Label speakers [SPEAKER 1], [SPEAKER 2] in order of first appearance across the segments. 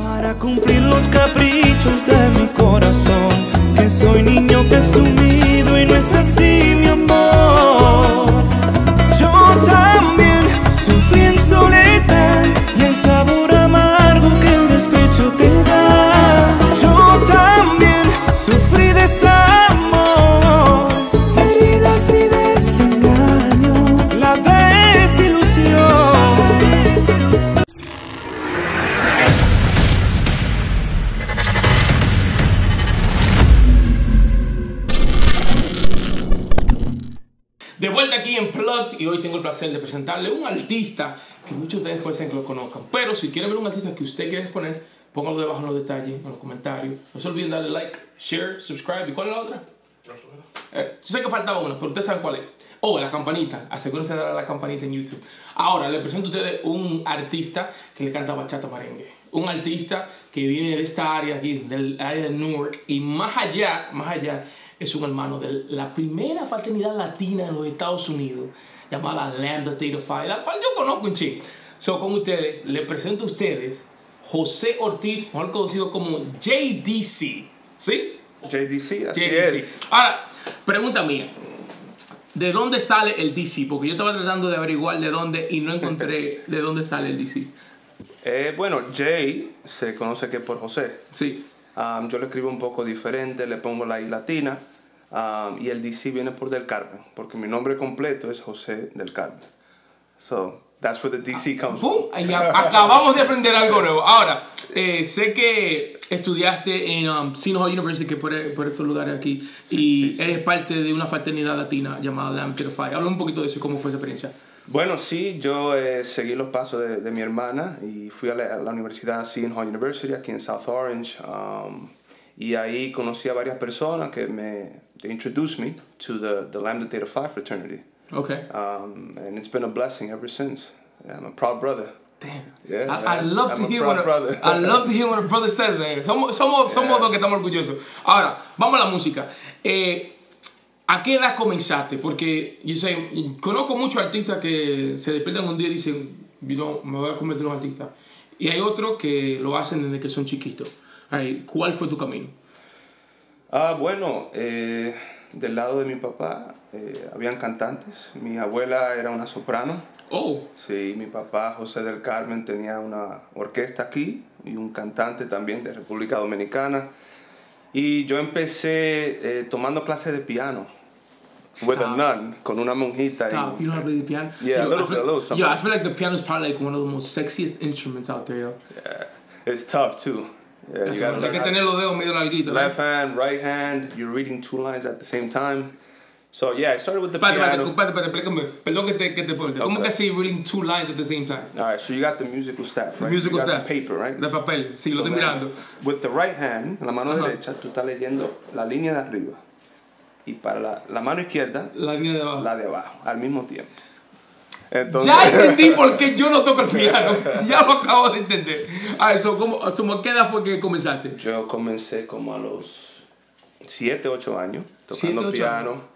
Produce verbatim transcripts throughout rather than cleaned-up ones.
[SPEAKER 1] para cumplir los caprichos de mi corazón, que soy niño presumido y no es así, mi amor. Yo también sufrí en soledad y el sabor amargo que el despecho te da. Yo también sufrí desamor, heridas y desengaño, la desilusión.
[SPEAKER 2] De vuelta aquí en Plugged, y hoy tengo el placer de presentarle un artista que muchos de ustedes pueden ser que lo conozcan. Pero si quieren ver un artista que usted quiere exponer, póngalo debajo en los detalles, en los comentarios. No se olviden darle like, share, subscribe. ¿Y cuál es la otra? Eh, yo sé que faltaba una, pero ustedes saben cuál es. Oh, la campanita. Asegúrense de darle a la campanita en YouTube. Ahora, les presento a ustedes un artista que le canta bachata merengue. Un artista que viene de esta área aquí, del área de Newark. Y más allá, más allá, es un hermano de la primera fraternidad latina en los Estados Unidos, llamada Lambda Theta Phi, la cual yo conozco un chico. So, con ustedes, les presento a ustedes José Ortiz, mejor conocido como J D C. ¿Sí?
[SPEAKER 3] J D C, así
[SPEAKER 2] J D C.
[SPEAKER 3] es.
[SPEAKER 2] Ahora, pregunta mía. ¿De dónde sale el D C? Porque yo estaba tratando de averiguar de dónde y no encontré de dónde sale el D C.
[SPEAKER 3] Eh, bueno, Jay se conoce que por José.
[SPEAKER 2] Sí.
[SPEAKER 3] Um, yo lo escribo un poco diferente, le pongo la I latina. Um, y el D C viene por Del Carmen, porque mi nombre completo es José Del Carmen. So, that's where the D C comes
[SPEAKER 2] ¡Pum!
[SPEAKER 3] from.
[SPEAKER 2] Y acabamos de aprender algo nuevo. Ahora, eh, sé que estudiaste en um, Seton Hall University, que por, por estos lugares aquí,
[SPEAKER 3] Sí,
[SPEAKER 2] y
[SPEAKER 3] sí, sí.
[SPEAKER 2] eres parte de una fraternidad latina llamada Lambda Theta Phi. Habla un poquito de eso y cómo fue esa experiencia.
[SPEAKER 3] Bueno, sí, yo eh, seguí los pasos de, de mi hermana y fui a la, a la Universidad Seton Hall University aquí en South Orange. Um, y ahí conocí a varias personas que me they introduced me to the, the Lambda Theta Phi fraternity.
[SPEAKER 2] Okay.
[SPEAKER 3] Um, and it's been a blessing ever since. I'm a proud brother.
[SPEAKER 2] Damn.
[SPEAKER 3] Yeah,
[SPEAKER 2] I, I
[SPEAKER 3] man.
[SPEAKER 2] love
[SPEAKER 3] I'm
[SPEAKER 2] to
[SPEAKER 3] a
[SPEAKER 2] hear
[SPEAKER 3] proud
[SPEAKER 2] what a,
[SPEAKER 3] brother.
[SPEAKER 2] I love to hear what a brother says there. Somos, somos, somos
[SPEAKER 3] Yeah.
[SPEAKER 2] dos que estamos orgullosos. Ahora, vamos a la música. Eh, ¿A qué edad comenzaste? Porque yo sé, conozco muchos artistas que se despiertan un día y dicen, you know, me voy a convertir en un artista. Y hay otros que lo hacen desde que son chiquitos. Ay, ¿cuál fue tu camino?
[SPEAKER 3] Ah, bueno, eh, del lado de mi papá eh, habían cantantes. Mi abuela era una soprano.
[SPEAKER 2] Oh,
[SPEAKER 3] Sí, mi papá José del Carmen tenía una orquesta aquí y un cantante también de República Dominicana. Y yo empecé eh, tomando clases de piano. With a
[SPEAKER 2] Stop.
[SPEAKER 3] nun, con una monjita.
[SPEAKER 2] stop.
[SPEAKER 3] y-
[SPEAKER 2] You know how to play the piano?
[SPEAKER 3] Yeah, a
[SPEAKER 2] Yo,
[SPEAKER 3] little
[SPEAKER 2] I feel,
[SPEAKER 3] bit, a little something.
[SPEAKER 2] Yo, I feel like the piano is probably like one of the most sexiest instruments out there, yo.
[SPEAKER 3] Yeah, it's tough too. Yeah, you gotta
[SPEAKER 2] Hay
[SPEAKER 3] learn
[SPEAKER 2] que
[SPEAKER 3] how-
[SPEAKER 2] tener los dedos medio larguitos.
[SPEAKER 3] left hand, right hand, you're reading two lines at the same time. So yeah, I started with the
[SPEAKER 2] Espérate, espérate,
[SPEAKER 3] piano.
[SPEAKER 2] espérate, espérate, explícame. Perdón que te, que te ponte. ¿Cómo
[SPEAKER 3] Okay.
[SPEAKER 2] que así reading two lines at the same time?
[SPEAKER 3] All right, so you got the musical staff, right?
[SPEAKER 2] Musical
[SPEAKER 3] you got
[SPEAKER 2] staff.
[SPEAKER 3] the paper, right?
[SPEAKER 2] De papel, sí, lo
[SPEAKER 3] So
[SPEAKER 2] estoy
[SPEAKER 3] then,
[SPEAKER 2] mirando.
[SPEAKER 3] With the right hand, la mano
[SPEAKER 2] Ajá.
[SPEAKER 3] derecha, tú estás leyendo la línea de arriba. Y para la, la mano izquierda,
[SPEAKER 2] La línea de abajo.
[SPEAKER 3] la de abajo, al mismo tiempo. Entonces,
[SPEAKER 2] Ya entendí por qué yo no toco el piano. Ya lo acabo de entender. Ah, eso, ¿cómo, eso, ¿qué edad fue que comenzaste?
[SPEAKER 3] yo comencé como a los siete, ocho años
[SPEAKER 2] Siete,
[SPEAKER 3] tocando
[SPEAKER 2] ocho
[SPEAKER 3] piano.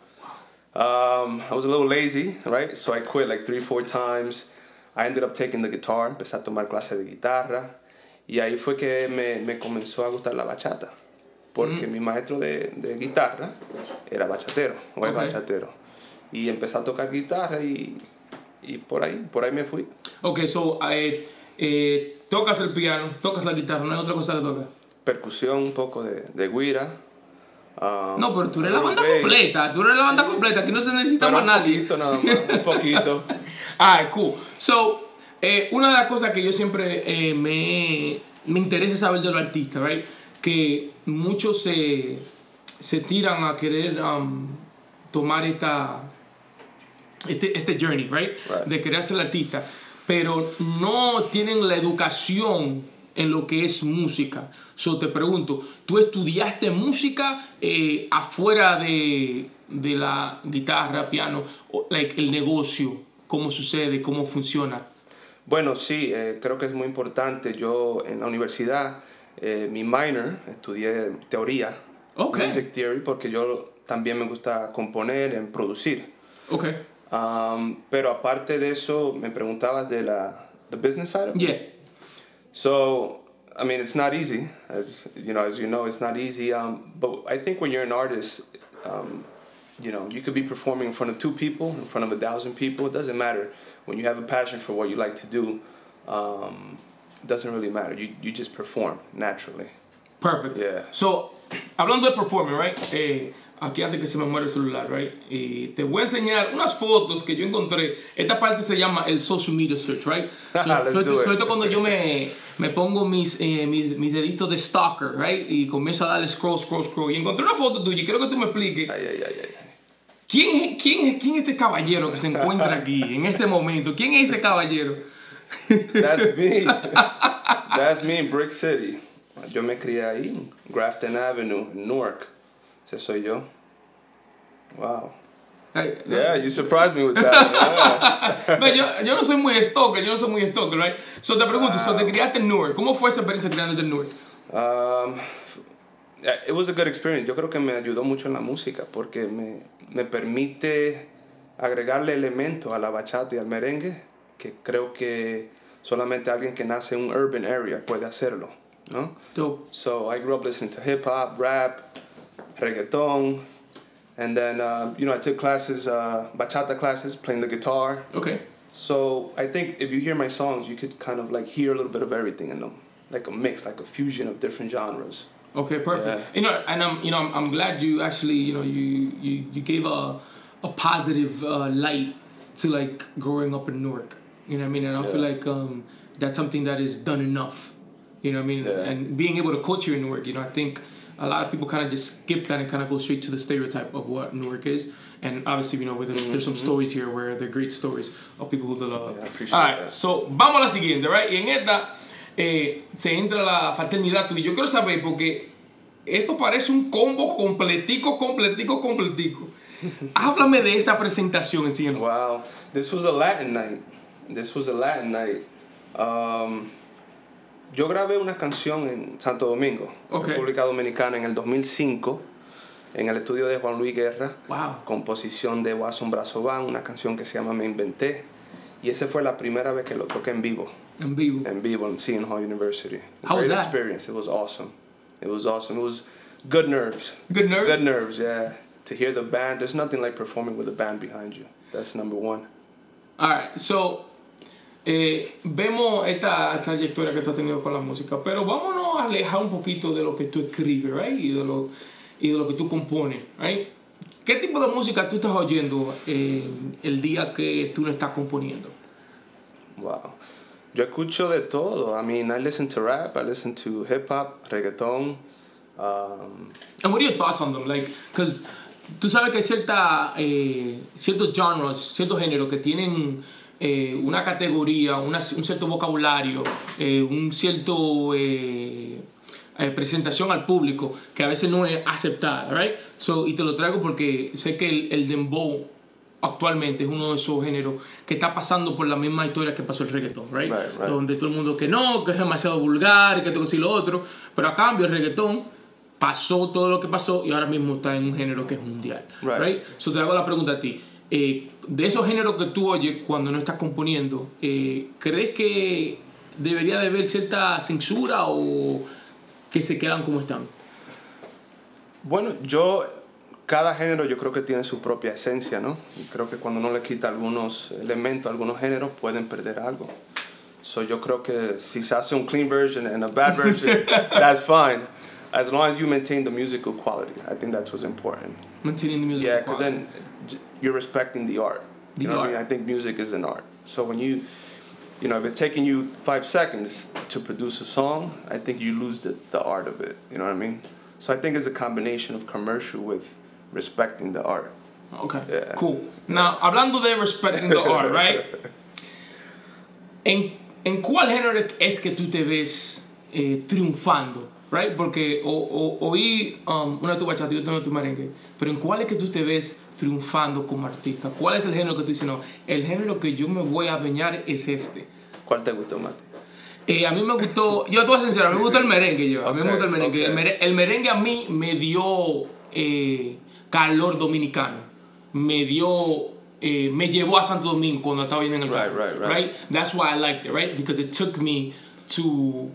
[SPEAKER 3] Um, I was a little lazy, right? So I quit like three, four times. I ended up taking the guitar, empecé a tomar clases de guitarra. Y ahí fue que me, me comenzó a gustar la bachata. Porque
[SPEAKER 2] Mm.
[SPEAKER 3] mi maestro de, de guitarra era bachatero, o es
[SPEAKER 2] Ok.
[SPEAKER 3] bachatero. Y empecé a tocar guitarra y, y por ahí, por ahí me fui.
[SPEAKER 2] Ok, so, eh, eh, tocas el piano, tocas la guitarra, no hay otra cosa que tocas.
[SPEAKER 3] Percusión, un poco de, de guira. um,
[SPEAKER 2] No, pero tú eres la
[SPEAKER 3] little
[SPEAKER 2] banda
[SPEAKER 3] bass.
[SPEAKER 2] completa, tú eres la banda completa, aquí no se necesita
[SPEAKER 3] Pero
[SPEAKER 2] más
[SPEAKER 3] un
[SPEAKER 2] nadie.
[SPEAKER 3] poquito nada más, un poquito.
[SPEAKER 2] Ah, cool. So, eh, una de las cosas que yo siempre eh, me, me interesa saber de los artistas, right? Que muchos se, se tiran a querer um, tomar esta, este, este journey, right?
[SPEAKER 3] Right.
[SPEAKER 2] De querer ser artista, pero no tienen la educación en lo que es música. So, te pregunto, ¿tú estudiaste música eh, afuera de, de la guitarra, piano, o, like, el negocio? ¿Cómo sucede? ¿Cómo funciona?
[SPEAKER 3] Bueno, sí, eh, creo que es muy importante. Yo en la universidad, eh, mi minor, estudié teoría,
[SPEAKER 2] Ok.
[SPEAKER 3] music theory, porque yo también me gusta componer, en producir.
[SPEAKER 2] Ok.
[SPEAKER 3] Um, pero aparte de eso, me preguntabas de la the business side of it.
[SPEAKER 2] Yeah.
[SPEAKER 3] So, I mean, it's not easy, as you know, as you know, it's not easy. Um, but I think when you're an artist, um, you know, you could be performing in front of two people, in front of a thousand people. It doesn't matter. When you have a passion for what you like to do, um, it doesn't really matter. You you just perform naturally.
[SPEAKER 2] Perfect.
[SPEAKER 3] Yeah.
[SPEAKER 2] So, hablando de performing, right? Eh, aquí antes que se me muera el celular, right? Eh, te voy a enseñar unas fotos que yo encontré. Esta parte se llama el social media search, right? So,
[SPEAKER 3] Let's
[SPEAKER 2] so,
[SPEAKER 3] do it.
[SPEAKER 2] so esto cuando yo me, me pongo mis, eh, mis, mis deditos de stalker, right? Y comienzo a darle scroll, scroll, scroll. Y encontré una foto tuya y quiero que tú me expliques.
[SPEAKER 3] Ay, ay, ay, ay.
[SPEAKER 2] ¿Quién es, quién, es, ¿Quién es este caballero que se encuentra aquí en este momento? ¿Quién es ese caballero?
[SPEAKER 3] That's me. That's me in Brick City. Yo me crié ahí, en Grafton Avenue, en Newark. Ese soy yo. Wow.
[SPEAKER 2] Hey,
[SPEAKER 3] Yeah, you surprised me with that. Yeah.
[SPEAKER 2] Pero yo, yo no soy muy stalker, yo no soy muy stalker, right? So te pregunto, so te criaste en Newark. ¿Cómo fue esa experiencia criándote en Newark?
[SPEAKER 3] Um, yeah, it was a good experience. Yo creo que me ayudó mucho en la música porque me, me permite agregarle elementos a la bachata y al merengue que creo que solamente alguien que nace en un urban area puede hacerlo, ¿no?
[SPEAKER 2] Dope.
[SPEAKER 3] So I grew up listening to hip hop, rap, reggaeton, and then uh, you know I took classes, uh, bachata classes, playing the guitar.
[SPEAKER 2] Okay.
[SPEAKER 3] So I think if you hear my songs, you could kind of like hear a little bit of everything in them, like a mix, like a fusion of different genres.
[SPEAKER 2] Okay, perfect.
[SPEAKER 3] Yeah.
[SPEAKER 2] You know, and I'm, you know, I'm, I'm glad you actually, you know, you you, you gave a a positive uh, light to like growing up in Newark. You know what I mean? And I
[SPEAKER 3] Yeah.
[SPEAKER 2] feel like um, that's something that is done enough. You know what I mean?
[SPEAKER 3] Yeah.
[SPEAKER 2] And being able to coach here in Newark, you know, I think a lot of people kind of just skip that and kind of go straight to the stereotype of what Newark is. And obviously, you know, there's,
[SPEAKER 3] Mm-hmm.
[SPEAKER 2] there's some stories here where they're great stories of people who love.
[SPEAKER 3] Yeah, I appreciate
[SPEAKER 2] All right,
[SPEAKER 3] that.
[SPEAKER 2] so vamos a la siguiente, right? Y en esta eh, se entra la fraternidad tuya. Yo quiero saber porque esto parece un combo completico, completico, completico. Háblame de esa presentación en sí.
[SPEAKER 3] Wow, this was a Latin night. This was a Latin night. Um, yo grabé una canción en Santo Domingo,
[SPEAKER 2] Okay.
[SPEAKER 3] República Dominicana, en el dos mil cinco, en el estudio de Juan Luis Guerra.
[SPEAKER 2] Wow.
[SPEAKER 3] Composición de Wasson Brazo Band, una canción que se llama Me Inventé. Y esa fue la primera vez que lo toqué en vivo.
[SPEAKER 2] En vivo.
[SPEAKER 3] En vivo en Seton Hall University.
[SPEAKER 2] How was
[SPEAKER 3] Great
[SPEAKER 2] that?
[SPEAKER 3] experience. It was awesome. It was awesome. It was good nerves.
[SPEAKER 2] Good nerves?
[SPEAKER 3] Good nerves, yeah. To hear the band, there's nothing like performing with a band behind you. That's number one.
[SPEAKER 2] All right, so eh, vemos esta trayectoria que tú has tenido con la música, pero vámonos a alejar un poquito de lo que tú escribes, right? Y de lo, y de lo que tú compones, right? ¿Qué tipo de música tú estás oyendo eh, el día que tú no estás componiendo?
[SPEAKER 3] Wow. Yo escucho de todo. I mean, I listen to rap, I listen to hip hop, reggaeton. Um,
[SPEAKER 2] And what are your thoughts on them? Like, because tú sabes que hay cierta, eh, ciertos genres, ciertos géneros que tienen eh, una categoría, una, un cierto vocabulario, eh, un cierto eh, eh, presentación al público que a veces no es aceptada, right? So, y te lo traigo porque sé que el, el dembow actualmente es uno de esos géneros que está pasando por la misma historia que pasó el reggaetón, right?
[SPEAKER 3] Right, right.
[SPEAKER 2] Donde todo el mundo que no, que es demasiado vulgar, que esto que sí lo otro, pero a cambio el reggaetón pasó todo lo que pasó y ahora mismo está en un género que es mundial,
[SPEAKER 3] Right.
[SPEAKER 2] right? So te hago la pregunta a ti, eh, de esos géneros que tú oyes cuando no estás componiendo, eh, ¿crees que debería de haber cierta censura o que se quedan como están?
[SPEAKER 3] bueno, yo, cada género yo creo que tiene su propia esencia, ¿no? Y creo que cuando uno le quita algunos elementos, algunos géneros, pueden perder algo. So yo creo que si se hace un clean version and a bad version, that's fine. As long as you maintain the musical quality. I think that's what's important.
[SPEAKER 2] Maintaining the music.
[SPEAKER 3] Yeah, because then j- you're respecting the art.
[SPEAKER 2] The
[SPEAKER 3] You know what I
[SPEAKER 2] art.
[SPEAKER 3] mean? I think music is an art. So when you, you know, if it's taking you five seconds to produce a song, I think you lose the, the art of it. You know what I mean? So I think it's a combination of commercial with respecting the art.
[SPEAKER 2] Okay,
[SPEAKER 3] Yeah.
[SPEAKER 2] cool. Now, hablando de respecting the art, right? ¿En, ¿En cuál género es que tú te ves eh, triunfando? Right? Porque o, o, oí um, una de tu bachata y otra de tu merengue, pero ¿en cuál es que tú te ves triunfando como artista? ¿Cuál es el género que tú dices, no, el género que yo me voy a adueñar es este?
[SPEAKER 3] ¿Cuál te gustó más?
[SPEAKER 2] Eh, a mí me gustó, yo te voy a ser sincero, a mí me gusta el merengue, yo, a mí me
[SPEAKER 3] Okay,
[SPEAKER 2] gusta el merengue.
[SPEAKER 3] okay.
[SPEAKER 2] El, mere- el merengue a mí me dio eh, calor dominicano, me dio, eh, me llevó a Santo Domingo cuando estaba viendo en el
[SPEAKER 3] Right,
[SPEAKER 2] carro,
[SPEAKER 3] right, right.
[SPEAKER 2] That's why I liked it, right? Because it took me to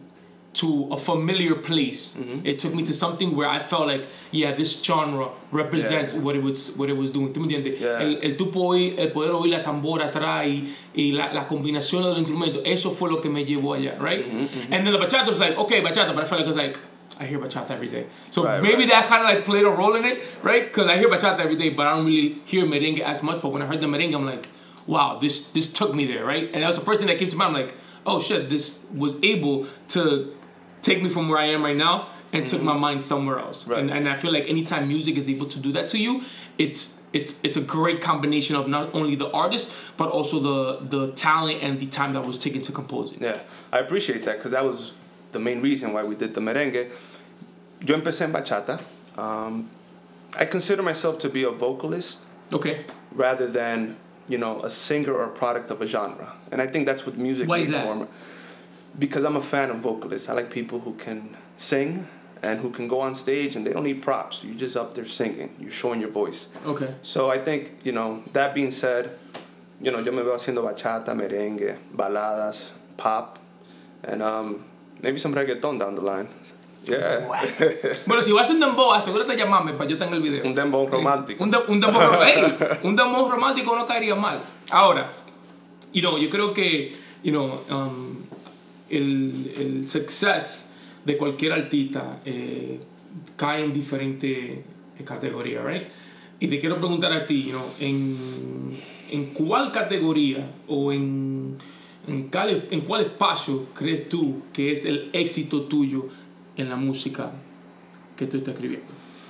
[SPEAKER 2] to a familiar place. Mm-hmm. It took me to something where I felt like, yeah, this genre represents yeah. what it was what it was doing. ¿Tú me entiendes? Yeah. El, el, tu poder, el poder oír la tambora atrás y, y la, la combinación de los instrumentos, eso fue lo que me llevó allá, right? Mm-hmm, mm-hmm. And then the bachata was like, okay, bachata, but I felt like it was like, I hear bachata every day. So right, maybe right. that kind of like played a role in it, right? Because I hear bachata every day, but I don't really hear merengue as much. But when I heard the merengue, I'm like, wow, this this took me there, right? And that was the first thing that came to mind. I'm like, oh shit, this was able to take me from where I am right now and mm-hmm. took my mind somewhere else. Right. And, and I feel like anytime music is able to do that to you, it's it's it's a great combination of not only the artist, but also the, the talent and the time that was taken to compose it.
[SPEAKER 3] Yeah, I appreciate that because that was the main reason why we did the merengue. Yo empecé en bachata. Um, I consider myself to be a vocalist.
[SPEAKER 2] Okay.
[SPEAKER 3] Rather than, you know, a singer or a product of a genre. And I think that's what music
[SPEAKER 2] Why
[SPEAKER 3] needs
[SPEAKER 2] is that?
[SPEAKER 3] more. Because I'm a fan of vocalists. I like people who can sing and who can go on stage and they don't need props. You're just up there singing. You're showing your voice.
[SPEAKER 2] Okay.
[SPEAKER 3] So I think, you know, that being said, you know, yo me veo haciendo bachata, merengue, baladas, pop, and um, maybe some reggaeton down the line. Yeah.
[SPEAKER 2] Bueno, si vas a un dembow, asegúrate de llamarme para yo tener el video.
[SPEAKER 3] Un dembow romántico.
[SPEAKER 2] Un, de, un, dembow, hey, un dembow romántico no caería mal. Ahora, you know, yo creo que, you know, um, el, el success de cualquier artista eh, cae en diferentes categorías, right? Y te quiero preguntar a ti, you know, en, en cuál categoría o en, en, cuál, en cuál espacio crees tú que es el éxito tuyo en la música que tú estás escribiendo.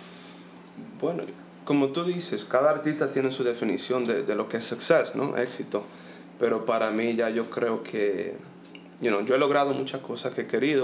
[SPEAKER 3] Bueno, como tú dices, cada artista tiene su definición de, de lo que es success, ¿no? Éxito. Pero para mí ya yo creo que, you know, yo he logrado muchas cosas que he querido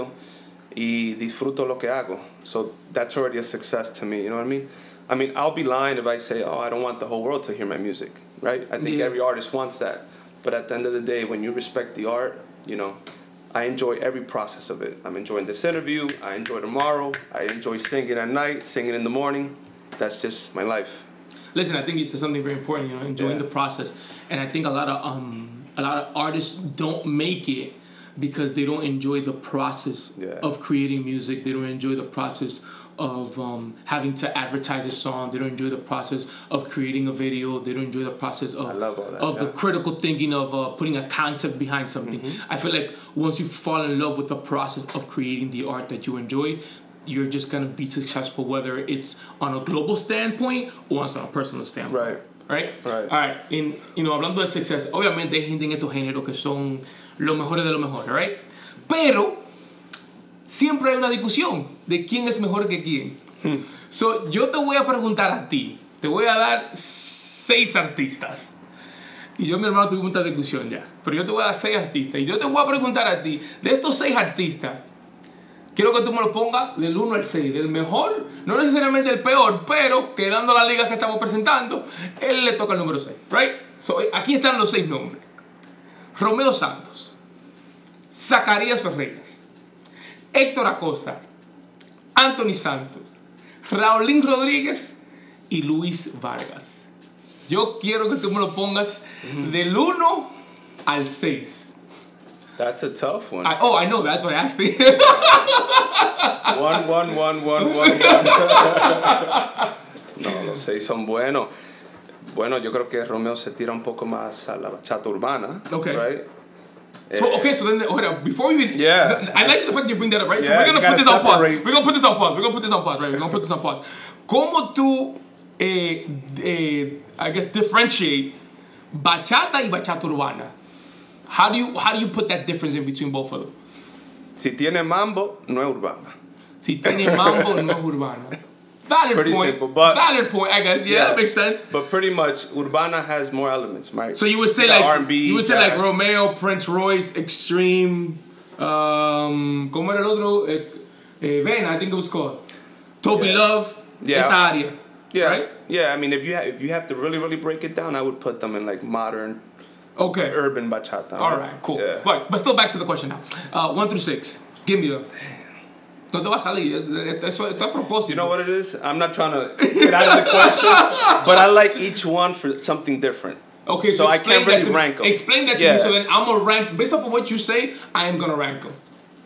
[SPEAKER 3] y disfruto lo que hago. So that's already a success to me, you know what I mean? I mean, I'll be lying if I say, oh, I don't want the whole world to hear my music, right? I think yeah. every artist wants that. But at the end of the day, when you respect the art, you know, I enjoy every process of it. I'm enjoying this interview. I enjoy tomorrow. I enjoy singing at night, singing in the morning. That's just my life.
[SPEAKER 2] Listen, I think you said something very important. You know, enjoying
[SPEAKER 3] yeah.
[SPEAKER 2] the process, and I think a lot of um a lot of artists don't make it because they don't enjoy the process
[SPEAKER 3] yeah.
[SPEAKER 2] of creating music. They don't enjoy the process of um, having to advertise a song. They don't enjoy the process of creating a video. They don't enjoy the process of
[SPEAKER 3] I love all that,
[SPEAKER 2] of
[SPEAKER 3] yeah.
[SPEAKER 2] the critical thinking of uh, putting a concept behind something. Mm-hmm. I feel like once you fall in love with the process of creating the art that you enjoy, you're just gonna be successful, whether it's on a global standpoint or on a personal standpoint.
[SPEAKER 3] Right.
[SPEAKER 2] Right?
[SPEAKER 3] Right.
[SPEAKER 2] All right. In, you know, hablando de success, obviamente hay gente en estos géneros que son los mejores de los mejores, right? Pero siempre hay una discusión de quién es mejor que quién. Hmm. So, yo te voy a preguntar a ti. Te voy a dar seis artistas. Y yo y mi hermano tuvimos esta discusión ya. Pero yo te voy a dar seis artistas. Y yo te voy a preguntar a ti, de estos seis artistas, quiero que tú me lo pongas del uno al seis. Del mejor, no necesariamente el peor, pero quedando la liga que estamos presentando, él le toca el número seis. Right? So, aquí están los seis nombres. Romeo Santos, Zacarías Reyes, Héctor Acosta, Anthony Santos, Raulín Rodríguez y Luis Vargas. Yo quiero que tú me lo pongas mm. del uno al seis.
[SPEAKER 3] That's a tough one.
[SPEAKER 2] I, oh, I know. That's what I asked you.
[SPEAKER 3] one, one, one, one, one, one. No, los seis son buenos. Bueno, yo creo que Romeo se tira un poco más a la bachata urbana.
[SPEAKER 2] Okay.
[SPEAKER 3] Right?
[SPEAKER 2] So, okay, so then, hold on. Before we even...
[SPEAKER 3] Yeah.
[SPEAKER 2] I like the fact you bring that up, right? So
[SPEAKER 3] yeah,
[SPEAKER 2] we're going to put this
[SPEAKER 3] separate.
[SPEAKER 2] on pause. We're going to put this on pause. We're going to put this on pause, right? We're going to put this on pause. ¿Cómo tú, eh, eh, I guess, differentiate bachata y bachata urbana? How do you how do you put that difference in between both of them?
[SPEAKER 3] Si tiene mambo, no es urbana.
[SPEAKER 2] Si tiene mambo, no es urbana. Valid
[SPEAKER 3] pretty
[SPEAKER 2] point.
[SPEAKER 3] Simple, but
[SPEAKER 2] valid point, I guess. Yeah, yeah, that makes sense.
[SPEAKER 3] But pretty much, urbana has more elements, right?
[SPEAKER 2] So you would say
[SPEAKER 3] the
[SPEAKER 2] like
[SPEAKER 3] R and B,
[SPEAKER 2] you would say
[SPEAKER 3] jazz.
[SPEAKER 2] like Romeo, Prince Royce, Extreme, um, ¿cómo era el otro? Eh, eh, Vena, I think it was called. Toby
[SPEAKER 3] yeah.
[SPEAKER 2] Love.
[SPEAKER 3] Yeah.
[SPEAKER 2] Esa área.
[SPEAKER 3] Yeah.
[SPEAKER 2] Right?
[SPEAKER 3] Yeah. I mean, if you ha- if you have to really really break it down, I would put them in like modern.
[SPEAKER 2] Okay.
[SPEAKER 3] Urban bachata.
[SPEAKER 2] All right, cool.
[SPEAKER 3] Yeah.
[SPEAKER 2] Right, but still back to the question now. Uh, one through six. Give me the. No te va a salir. Eso está a propósito.
[SPEAKER 3] You know what it is? I'm not trying to get out of the question, but I like each one for something different.
[SPEAKER 2] Okay, so,
[SPEAKER 3] so I can't really rank them.
[SPEAKER 2] Explain that to
[SPEAKER 3] yeah.
[SPEAKER 2] me. So then I'm gonna rank based off of what you say. I am gonna rank them.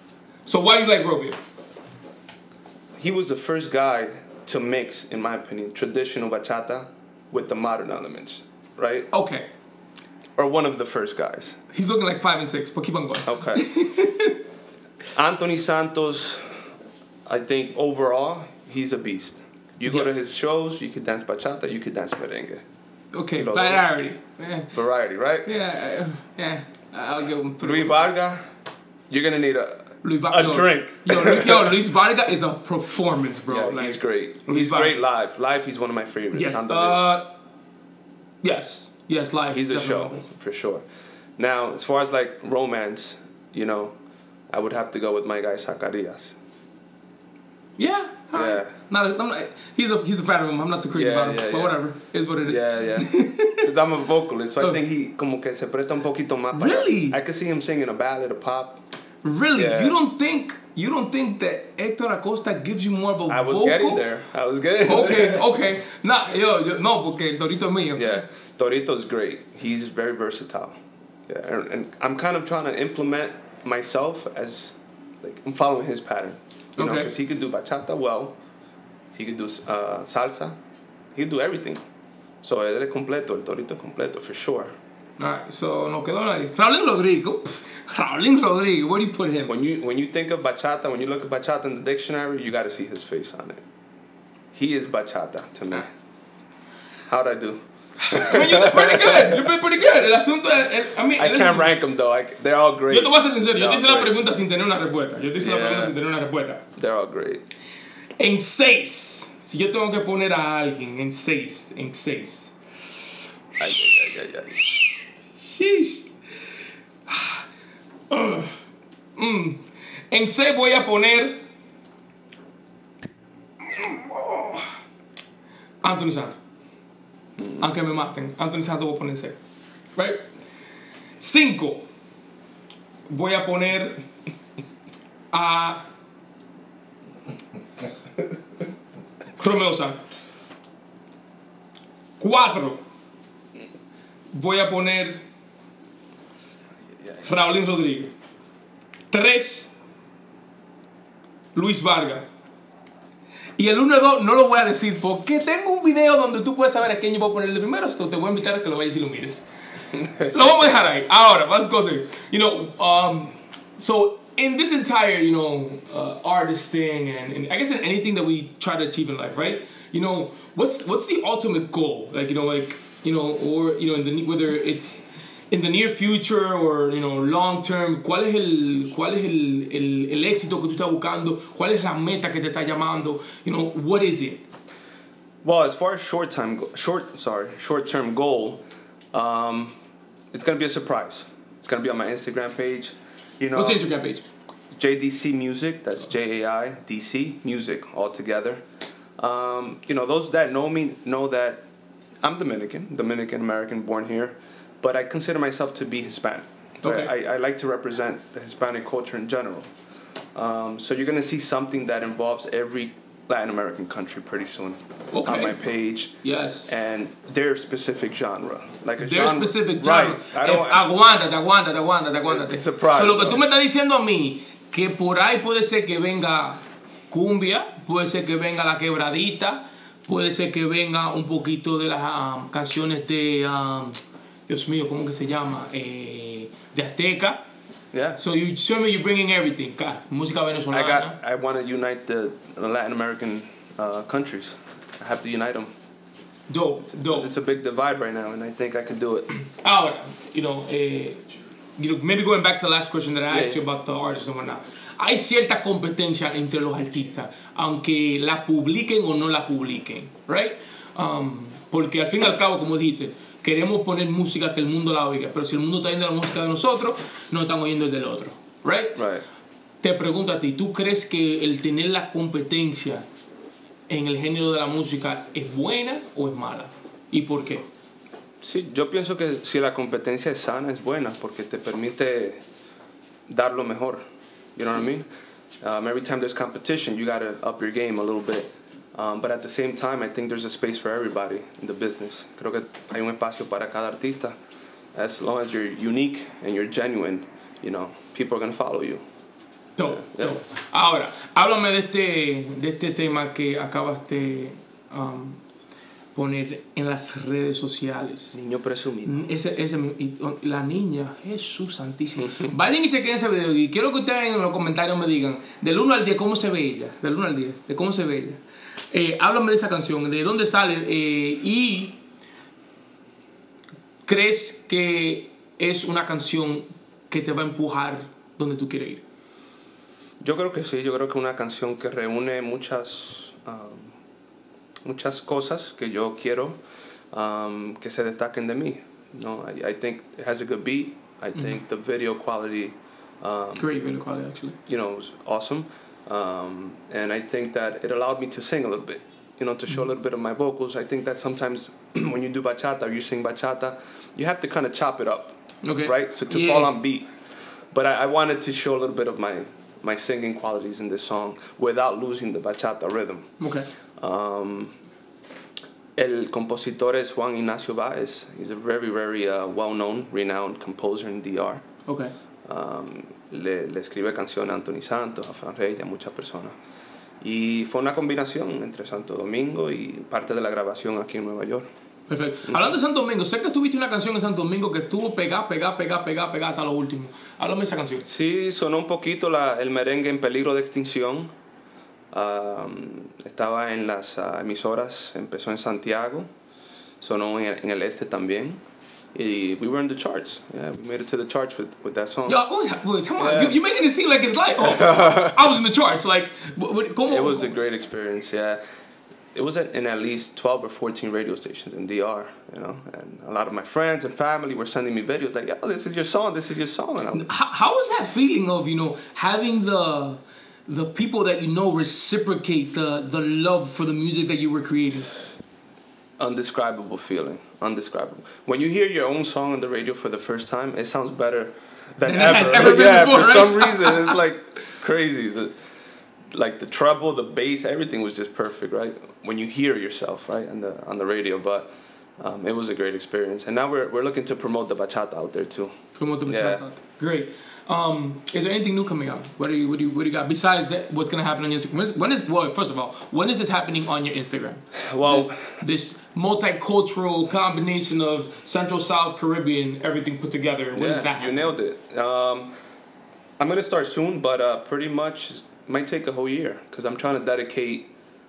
[SPEAKER 2] So why do you like Robio?
[SPEAKER 3] He was the first guy to mix, in my opinion, traditional bachata with the modern elements, right?
[SPEAKER 2] Okay.
[SPEAKER 3] Or one of the first guys.
[SPEAKER 2] He's looking like five and six, but keep on going.
[SPEAKER 3] Okay. Anthony Santos, I think overall, he's a beast. You go
[SPEAKER 2] Yes.
[SPEAKER 3] to his shows, you could dance bachata, you could dance merengue.
[SPEAKER 2] Okay,
[SPEAKER 3] You know,
[SPEAKER 2] variety. Yeah,
[SPEAKER 3] Variety, right?
[SPEAKER 2] yeah, yeah. I'll give him.
[SPEAKER 3] Luis Vargas, you're gonna need a
[SPEAKER 2] Luis Va-
[SPEAKER 3] a
[SPEAKER 2] yo,
[SPEAKER 3] drink.
[SPEAKER 2] Yo, Luis, yo, Luis Vargas is a performance, bro.
[SPEAKER 3] Yeah,
[SPEAKER 2] like,
[SPEAKER 3] he's great.
[SPEAKER 2] Luis
[SPEAKER 3] He's
[SPEAKER 2] Vargas.
[SPEAKER 3] great live. Live, he's one of my favorites.
[SPEAKER 2] Yes.
[SPEAKER 3] on the list.
[SPEAKER 2] Uh, yes. Yes. Live.
[SPEAKER 3] He's a
[SPEAKER 2] definitely
[SPEAKER 3] show
[SPEAKER 2] live.
[SPEAKER 3] for sure. Now, as far as like romance, you know, I would have to go with my guy Zacarias.
[SPEAKER 2] Yeah. all right.
[SPEAKER 3] Yeah.
[SPEAKER 2] Not, I'm not, he's a he's a fan of him. I'm not too crazy
[SPEAKER 3] Yeah,
[SPEAKER 2] about him,
[SPEAKER 3] yeah,
[SPEAKER 2] but
[SPEAKER 3] yeah.
[SPEAKER 2] whatever. It's what it is.
[SPEAKER 3] Yeah, yeah. Because I'm a vocalist, so I
[SPEAKER 2] Oh.
[SPEAKER 3] think he como que se presta un poquito más. para-
[SPEAKER 2] Really?
[SPEAKER 3] I could see him singing a ballad, a pop.
[SPEAKER 2] Really?
[SPEAKER 3] Yeah.
[SPEAKER 2] You don't think you don't think that Hector Acosta gives you more of a
[SPEAKER 3] I was
[SPEAKER 2] vocal?
[SPEAKER 3] getting there. I was getting
[SPEAKER 2] Okay,
[SPEAKER 3] there.
[SPEAKER 2] okay. Nah, yo, yo, no, porque el Torito es mío.
[SPEAKER 3] Yeah, Torito's great. He's very versatile. Yeah, and, and I'm kind of trying to implement myself as, like, I'm following his pattern. You know,
[SPEAKER 2] Okay.
[SPEAKER 3] because he could do bachata well. He could do uh, salsa. He could do everything. So él es completo, el Torito es completo, for sure.
[SPEAKER 2] Alright, so no quedó nadie. Raulín Rodrigo. Raulín Rodrigo, where do you put him?
[SPEAKER 3] When you when you think of bachata, when you look at bachata in the dictionary, you got to see his face on it. He is bachata to me. How'd I do?
[SPEAKER 2] I mean, you did pretty good. You did pretty good. El asunto es, el- I mean,
[SPEAKER 3] I
[SPEAKER 2] el-
[SPEAKER 3] can't rank them though. I, they're all great.
[SPEAKER 2] Yo te voy a ser sincero, yo te
[SPEAKER 3] They're
[SPEAKER 2] hice
[SPEAKER 3] all
[SPEAKER 2] la
[SPEAKER 3] great.
[SPEAKER 2] pregunta sin tener una respuesta. Yo te hice la
[SPEAKER 3] Yeah.
[SPEAKER 2] pregunta sin tener una respuesta.
[SPEAKER 3] They're all great.
[SPEAKER 2] En seis, si yo tengo que poner a alguien en seis, en seis.
[SPEAKER 3] Ay, ay, ay, ay, ay.
[SPEAKER 2] Sheesh. Uh, mm. En seis voy a poner Anthony Santos. Aunque me maten, Anthony Santos voy a poner en seis. Right? Cinco. Voy a poner a Romeo Santos. Cuatro. Voy a poner Raulín Rodríguez. Tres. Luis Vargas. Y el uno y dos no lo voy a decir porque tengo un video donde tú puedes saber a quién yo voy a poner de primero. Esto te voy a invitar a que lo vayas y lo mires. Lo vamos a dejar ahí. Ahora, let's go through. You know, um, so in this entire, you know, uh, artist thing, and, and I guess in anything that we try to achieve in life, right? You know, what's what's the ultimate goal? Like, you know, like, you know, or you know, in the whether it's in the near future or you know, long term. ¿Cuál es el cuál es el, el el éxito que tú estás buscando? ¿Cuál es la meta que te está llamando? You know, what is it?
[SPEAKER 3] Well, as far as short time, go- short sorry, short term goal, um, it's gonna be a surprise. It's gonna be on my Instagram page. You know,
[SPEAKER 2] What's the Instagram page?
[SPEAKER 3] J D C Music. That's J A I D C Music all together. Um, you know, those that know me know that I'm Dominican, Dominican American, born here, but I consider myself to be Hispanic.
[SPEAKER 2] Okay.
[SPEAKER 3] I, I like to represent the Hispanic culture in general. Um, so you're gonna see something that involves every Latin American country pretty soon
[SPEAKER 2] Okay.
[SPEAKER 3] on my page.
[SPEAKER 2] Yes.
[SPEAKER 3] And their specific genre, like a
[SPEAKER 2] Their
[SPEAKER 3] genre,
[SPEAKER 2] specific genre.
[SPEAKER 3] Right. I don't.
[SPEAKER 2] Eh, aguántate, aguántate, aguántate, aguántate.
[SPEAKER 3] It's a surprise,
[SPEAKER 2] So, lo que
[SPEAKER 3] though.
[SPEAKER 2] tú me estás diciendo a mí, que por ahí puede ser que venga cumbia, puede ser que venga la quebradita, puede ser que venga un poquito de las um, canciones de, um, Dios mío, ¿cómo que se llama? Eh, de Azteca.
[SPEAKER 3] yeah.
[SPEAKER 2] So you show me you're bringing everything. Ca- Música
[SPEAKER 3] I
[SPEAKER 2] venezolana.
[SPEAKER 3] got. I want to unite the, the Latin American uh, countries. I have to unite them.
[SPEAKER 2] Dope, dope.
[SPEAKER 3] It's a big divide right now, and I think I can do it.
[SPEAKER 2] Ahora, you know, eh, you know, maybe going back to the last question that I
[SPEAKER 3] Yeah.
[SPEAKER 2] asked you about the artists and whatnot. Hay cierta competencia entre los artistas, aunque la publiquen o no la publiquen, right? Um, porque al fin y al cabo, como dijiste, queremos poner música que el mundo la oiga, pero si el mundo está oyendo la música de nosotros, no están oyendo el del otro, right?
[SPEAKER 3] Right.
[SPEAKER 2] Te pregunto a ti, ¿tú crees que el tener la competencia en el género de la música es buena o es mala? ¿Y por qué?
[SPEAKER 3] Sí, yo pienso que si la competencia es sana, es buena, porque te permite dar lo mejor. You know what I mean? Um, every time there's competition, you gotta up your game a little bit. Um, but at the same time, I think there's a space for everybody in the business. Creo que hay un espacio para cada artista. As long as you're unique and you're genuine, you know, people are gonna follow you.
[SPEAKER 2] Todo,
[SPEAKER 3] Yeah.
[SPEAKER 2] todo. Ahora, háblame de este, de este tema que acabas de um, poner en las redes sociales.
[SPEAKER 3] Niño presumido.
[SPEAKER 2] Ese, ese, y la niña, Jesús santísimo. Vayan y chequen ese video y quiero que ustedes en los comentarios me digan del uno al diez cómo se ve ella. Del uno al diez, de cómo se ve ella. Eh, háblame de esa canción, de dónde sale eh, y ¿crees que es una canción que te va a empujar donde tú quieres ir?
[SPEAKER 3] Yo creo que sí, yo creo que una canción que reúne muchas, um, muchas cosas que yo quiero um, que se destaquen de mí. No, I, I think it has a good beat. I think the video quality, um,
[SPEAKER 2] Great video quality, actually.
[SPEAKER 3] you know, was awesome. Um, and I think that it allowed me to sing a little bit, you know, to show a little bit of my vocals. I think that sometimes when you do bachata or you sing bachata, you have to kind of chop it up,
[SPEAKER 2] Okay.
[SPEAKER 3] right? So to
[SPEAKER 2] Yeah.
[SPEAKER 3] fall on beat. But I, I wanted to show a little bit of my, my singing qualities in this song without losing the bachata rhythm.
[SPEAKER 2] Okay.
[SPEAKER 3] Um, el compositor es Juan Ignacio Baez. He's a very, very uh, well-known, renowned composer in D R.
[SPEAKER 2] Okay.
[SPEAKER 3] Um, le, le escribe canciones a Anthony Santos, a Fran Reyes, a muchas personas. Y fue una combinación entre Santo Domingo y parte de la grabación aquí en Nueva York.
[SPEAKER 2] Perfecto. Hablando de Santo Domingo, sé que tuviste una canción en Santo Domingo que estuvo pegada, pegada, pegada, pegada, pegada hasta lo último. Háblame de esa canción.
[SPEAKER 3] Sí, sonó un poquito la, el merengue en peligro de extinción. Um, estaba en las uh, emisoras, empezó en Santiago, sonó en el, en el este también. Y we were in the charts. Yeah, we made it to the charts with, with that song.
[SPEAKER 2] Yo, wait, wait, come on.
[SPEAKER 3] Yeah.
[SPEAKER 2] You, you're making it seem like it's like, oh, I was in the charts. Like, what, what, ¿cómo?
[SPEAKER 3] It was a great experience, yeah. It was in at least twelve or fourteen radio stations in D R, you know. And a lot of my friends and family were sending me videos like, "Oh, this is your song, this is your song." And I was,
[SPEAKER 2] How, how was that feeling of, you know, having the the people that you know reciprocate the, the love for the music that you were creating?
[SPEAKER 3] undescribable feeling, undescribable. When you hear your own song on the radio for the first time, it sounds better than
[SPEAKER 2] Than it has
[SPEAKER 3] ever.
[SPEAKER 2] ever been
[SPEAKER 3] yeah,
[SPEAKER 2] before,
[SPEAKER 3] for
[SPEAKER 2] right?
[SPEAKER 3] some reason, it's like crazy. The, like the treble, the bass, everything was just perfect, right? When you hear yourself, right, on the on the radio, but um, it was a great experience. And now we're we're looking to promote the bachata out there too.
[SPEAKER 2] Promote the
[SPEAKER 3] Yeah.
[SPEAKER 2] bachata. Great. Um, is there anything new coming out? What do you what do you what do you got besides that? What's gonna happen on your Instagram? When is, when is well, first of all, when is this happening on your Instagram?
[SPEAKER 3] Well,
[SPEAKER 2] this, this multicultural combination of Central South Caribbean, everything put together. When
[SPEAKER 3] yeah,
[SPEAKER 2] is that
[SPEAKER 3] you
[SPEAKER 2] happening?
[SPEAKER 3] nailed it. Um, I'm gonna start soon, but uh, pretty much it might take a whole year because I'm trying to dedicate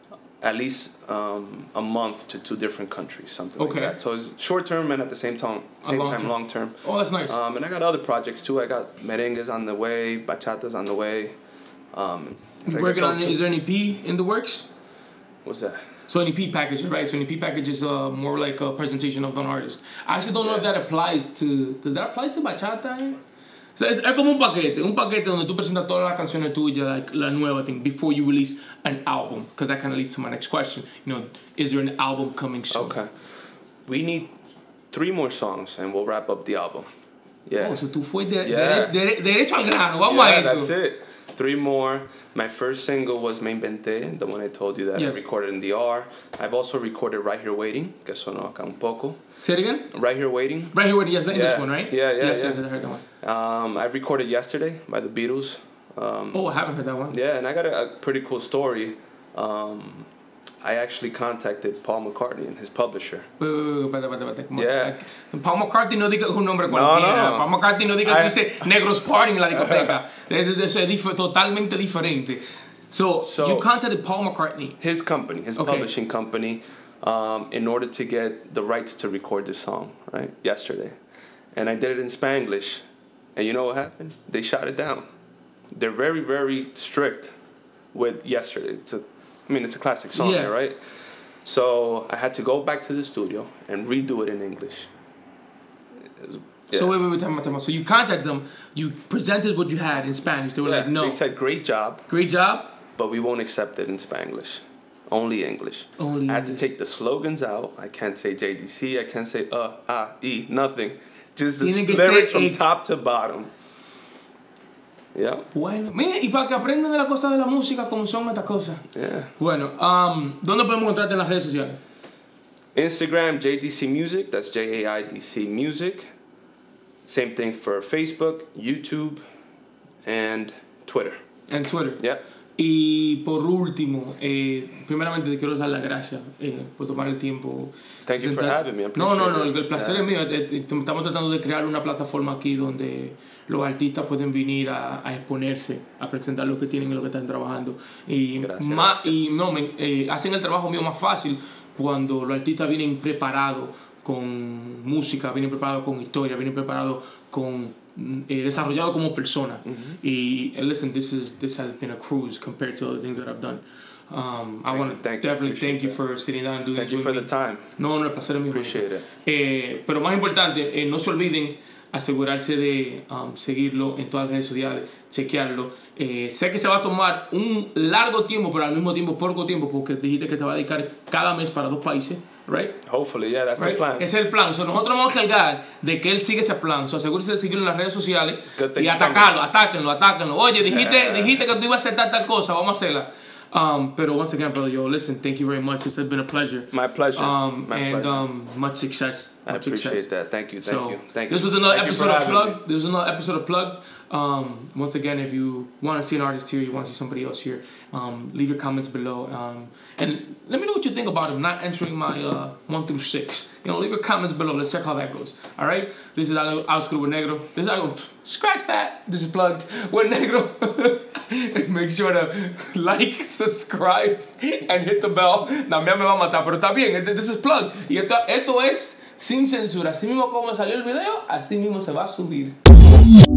[SPEAKER 3] at least um, a month to two different countries, something
[SPEAKER 2] Okay.
[SPEAKER 3] like that. So it's short term and at the same time, same
[SPEAKER 2] long
[SPEAKER 3] time,
[SPEAKER 2] term.
[SPEAKER 3] long term.
[SPEAKER 2] Oh, that's nice.
[SPEAKER 3] Um, and I got other projects too. I got merengues on the way, bachatas on the way. Um,
[SPEAKER 2] You working on
[SPEAKER 3] reggaeton
[SPEAKER 2] it?
[SPEAKER 3] too.
[SPEAKER 2] Is there an E P in the works?
[SPEAKER 3] What's that?
[SPEAKER 2] So an E P package, right? So an E P package is uh, more like a presentation of an artist. I actually don't know if that applies to. Does that apply to bachata? Eh? So es, es como un paquete, un paquete donde tú presentas todas las canciones tuyas, like la nueva thing, before you release an album. Because that kind of leads to my next question. You know, is there an album coming soon?
[SPEAKER 3] Okay. We need three more songs and we'll wrap up the album. Yeah.
[SPEAKER 2] Oh, so tú fuiste de,
[SPEAKER 3] Yeah.
[SPEAKER 2] de, de, derecho al grano. Vamos
[SPEAKER 3] Yeah,
[SPEAKER 2] a
[SPEAKER 3] that's
[SPEAKER 2] esto.
[SPEAKER 3] it. Three more. My first single was Me Inventé, the one I told you that
[SPEAKER 2] Yes.
[SPEAKER 3] I recorded in D R. I've also recorded Right Here Waiting, que sonó acá un poco.
[SPEAKER 2] Say it again?
[SPEAKER 3] Right Here Waiting.
[SPEAKER 2] Right here with yes, the English
[SPEAKER 3] Yeah.
[SPEAKER 2] one, right?
[SPEAKER 3] Yeah, yeah,
[SPEAKER 2] Yes,
[SPEAKER 3] yeah.
[SPEAKER 2] yes, I heard that one.
[SPEAKER 3] Um, I've recorded Yesterday by the Beatles. Um,
[SPEAKER 2] Oh, I haven't heard that one.
[SPEAKER 3] yeah, and I got a, a pretty cool story. Um, I actually contacted Paul McCartney and his publisher.
[SPEAKER 2] Wait, wait, wait, espérate, espérate, espérate. Como-
[SPEAKER 3] Yeah.
[SPEAKER 2] Paul McCartney no diga un nombre cualquiera.
[SPEAKER 3] no.
[SPEAKER 2] Paul McCartney no diga
[SPEAKER 3] I-
[SPEAKER 2] que dice Negros Party en la discoteca. Es, es, es dif- totalmente diferente. So,
[SPEAKER 3] So-
[SPEAKER 2] you contacted Paul McCartney.
[SPEAKER 3] His company, his
[SPEAKER 2] Okay.
[SPEAKER 3] publishing company, um, in order to get the rights to record this song, right? Yesterday. And I did it in Spanglish. And you know what happened? They shot it down. They're very, very strict with Yesterday. It's a, I mean, it's a classic song,
[SPEAKER 2] Yeah.
[SPEAKER 3] right? So I had to go back to the studio and redo it in English. It was- yeah.
[SPEAKER 2] So, wait, wait, wait, time out, time out. So, you contacted them, you presented what you had in Spanish. They were
[SPEAKER 3] Yeah,
[SPEAKER 2] like, no.
[SPEAKER 3] They said, great job,
[SPEAKER 2] Great job.
[SPEAKER 3] but we won't accept it in Spanglish. Only English.
[SPEAKER 2] Only
[SPEAKER 3] I had to
[SPEAKER 2] English.
[SPEAKER 3] take the slogans out. I can't say J D C. I can't say uh, ah, e, nothing. Just the
[SPEAKER 2] Tienen que
[SPEAKER 3] lyrics
[SPEAKER 2] ser
[SPEAKER 3] from
[SPEAKER 2] ex-
[SPEAKER 3] top to bottom. Yeah,
[SPEAKER 2] Bueno, mira, y para que aprendan de la cosa de la música, como son estas cosas.
[SPEAKER 3] yeah.
[SPEAKER 2] Bueno, um, ¿dónde podemos encontrarte en las redes sociales?
[SPEAKER 3] Instagram, J D C Music. That's J A I D C Music. Same thing for Facebook, YouTube, and Twitter.
[SPEAKER 2] en Twitter.
[SPEAKER 3] Yep.
[SPEAKER 2] Y por último, eh, primeramente te quiero dar las gracias eh, por tomar el tiempo.
[SPEAKER 3] Thank you for having me. I
[SPEAKER 2] No, no, no,
[SPEAKER 3] appreciate
[SPEAKER 2] el, el placer
[SPEAKER 3] it.
[SPEAKER 2] es mío. Eh, eh, Estamos tratando de crear una plataforma aquí donde los artistas pueden venir a, a exponerse, a presentar lo que tienen y lo que están trabajando. Y,
[SPEAKER 3] Gracias,
[SPEAKER 2] más,
[SPEAKER 3] gracias.
[SPEAKER 2] y no, me, eh, hacen el trabajo mío más fácil cuando los artistas vienen preparados con música, vienen preparados con historia, vienen preparados con eh, desarrollado como persona.
[SPEAKER 3] Mm-hmm.
[SPEAKER 2] Y and listen, this is this has been a cruise compared to other things that I've done. Um, I
[SPEAKER 3] Thank
[SPEAKER 2] want
[SPEAKER 3] you,
[SPEAKER 2] to
[SPEAKER 3] thank you,
[SPEAKER 2] definitely
[SPEAKER 3] appreciate
[SPEAKER 2] thank you
[SPEAKER 3] that.
[SPEAKER 2] for sitting down and doing
[SPEAKER 3] Thank
[SPEAKER 2] this
[SPEAKER 3] you
[SPEAKER 2] with
[SPEAKER 3] for
[SPEAKER 2] me.
[SPEAKER 3] the time.
[SPEAKER 2] No, no, el placer es mío.
[SPEAKER 3] Appreciate it.
[SPEAKER 2] Eh, pero más importante, eh, no se olviden asegurarse de um, seguirlo en todas las redes sociales, chequearlo. Eh, sé que se va a tomar un largo tiempo, pero al mismo tiempo poco tiempo, porque dijiste que te va a dedicar cada mes para dos países, right?
[SPEAKER 3] Hopefully, yeah, that's
[SPEAKER 2] Right?
[SPEAKER 3] the plan.
[SPEAKER 2] Ese es el plan. So, nosotros vamos a cargar de que él sigue ese plan. So, asegúrese de seguirlo en las redes sociales
[SPEAKER 3] Good things
[SPEAKER 2] y atacarlo, atáquenlo, atáquenlo. Oye, dijiste,
[SPEAKER 3] Yeah.
[SPEAKER 2] dijiste que tú ibas a hacer tal, tal cosa, vamos a hacerla. Um, pero once again, brother, yo, listen, thank you very much. This has been a pleasure.
[SPEAKER 3] My pleasure.
[SPEAKER 2] Um,
[SPEAKER 3] My
[SPEAKER 2] and
[SPEAKER 3] pleasure.
[SPEAKER 2] um, much success.
[SPEAKER 3] I
[SPEAKER 2] Much
[SPEAKER 3] appreciate
[SPEAKER 2] success.
[SPEAKER 3] that. Thank you, thank
[SPEAKER 2] So,
[SPEAKER 3] you, thank you.
[SPEAKER 2] This was another
[SPEAKER 3] Thank you for
[SPEAKER 2] episode of
[SPEAKER 3] having
[SPEAKER 2] Plugged.
[SPEAKER 3] me.
[SPEAKER 2] This was another episode of Plugged. Um, once again, if you want to see an artist here, you want to see somebody else here, um, leave your comments below. Um, and let me know what you think about him not entering my uh, one through six. You know, leave your comments below. Let's check how that goes. All right? This is Oscar with Negro. This is Algo. Scratch that. This is Plugged with Negro. Make sure to like, subscribe, and hit the bell. No, me va a matar, pero está bien. This is Plugged. Y esto, esto es sin censura. Así mismo como salió el video, así mismo se va a subir.